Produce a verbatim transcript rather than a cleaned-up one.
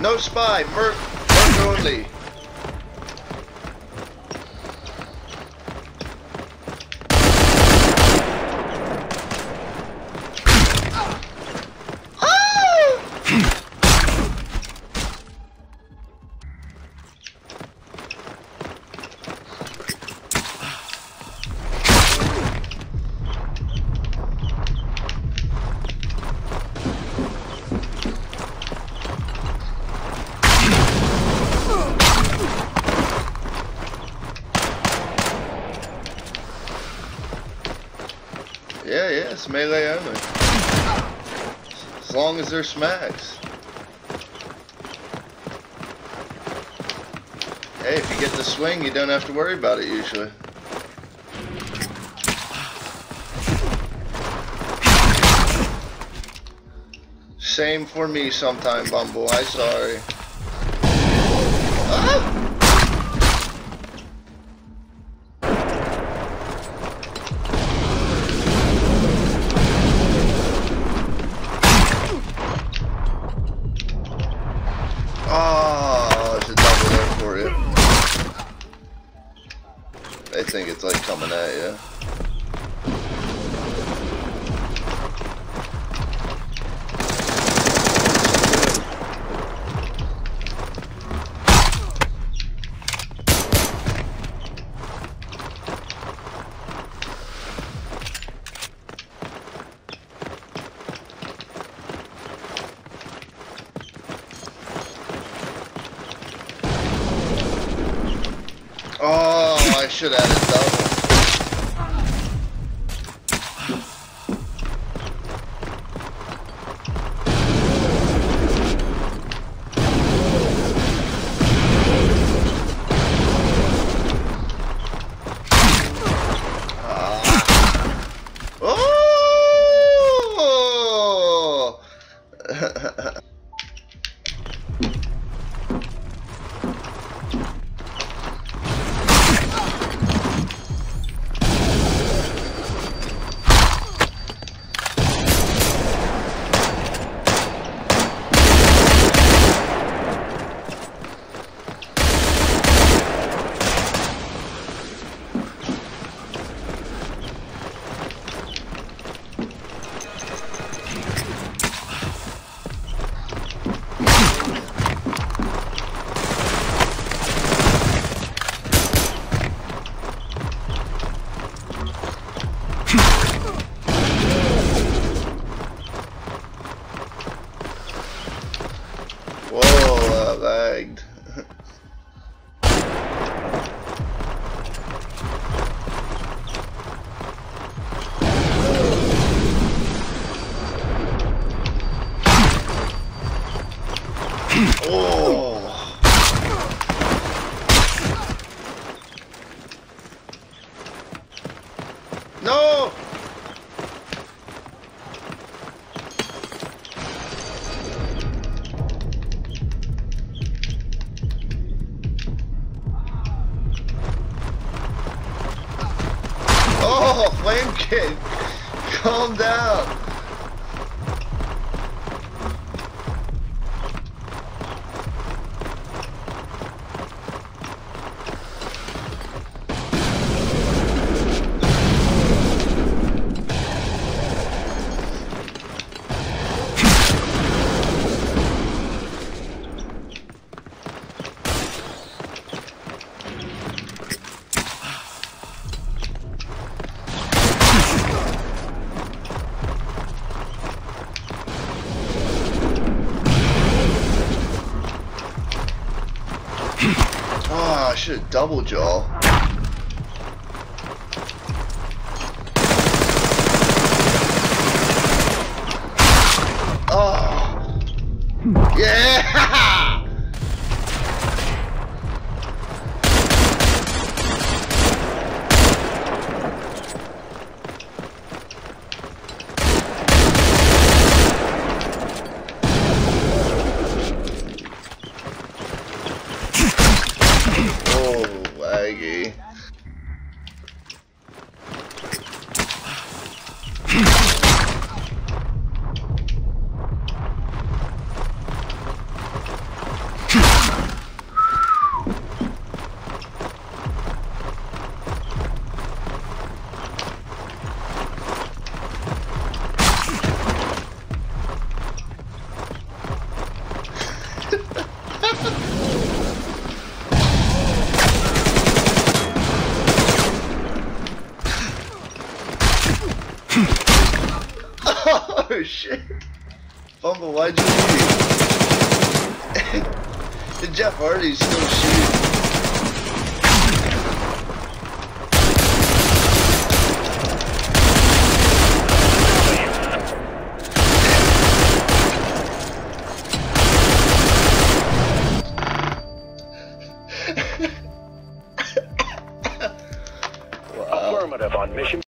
No spy. Merc. Merc only. Yeah, yeah, it's melee only. As long as they're smacks. Hey, if you get the swing, you don't have to worry about it usually. Same for me sometime, Bumble. I'm sorry. Ah! Oh, there's a double there for you. I think it's like coming at you. Oh, I should have had a double. Ah. Oh! Whoa, that lagged. Oh. No. Oh, Flame Kid, calm down. Oh, I should have double jaw. Oh, yeah! Oh, laggy. Oh shit. Fumble, why'd you leave? And Jeff Hardy's still shooting. Affirmative on mission.